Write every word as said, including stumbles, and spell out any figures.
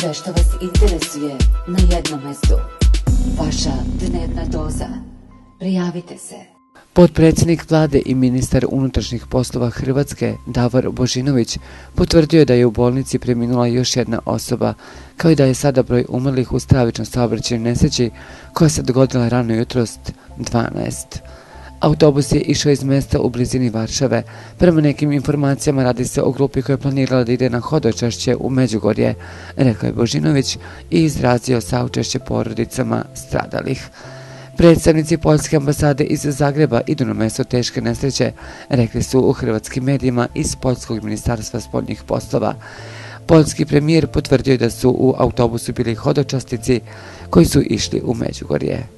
Sve što vas interesuje na jednom mestu. Vaša dnevna doza. Prijavite se. Potpredsjednik vlade i ministar unutrašnjih poslova Hrvatske Davor Božinović potvrdio je da je u bolnici preminula još jedna osoba, kao i da je sada broj umrlih u stravičnoj saobraćajnoj nesreći koja se dogodila rano jutros dvanaest. Autobus je išao iz mesta u blizini Varšave. Prema nekim informacijama radi se o grupi koja je planirala da ide na hodočašće u Međugorje, rekao je Božinović i izrazio saučešće porodicama stradalih. Predstavnici Poljske ambasade iz Zagreba idu na mesto teške nesreće, rekli su u hrvatskim medijima iz Poljskog ministarstva spoljnih poslova. Poljski premijer potvrdio da su u autobusu bili hodočasnici koji su išli u Međugorje.